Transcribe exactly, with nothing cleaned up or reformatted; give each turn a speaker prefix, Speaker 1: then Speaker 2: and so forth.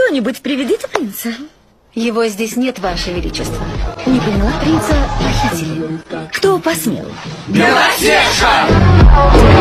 Speaker 1: Кто-нибудь приведите принца.
Speaker 2: Его здесь нет, Ваше Величество.
Speaker 1: Не поняла, принца похитили. Кто посмел?
Speaker 3: Белоснежка!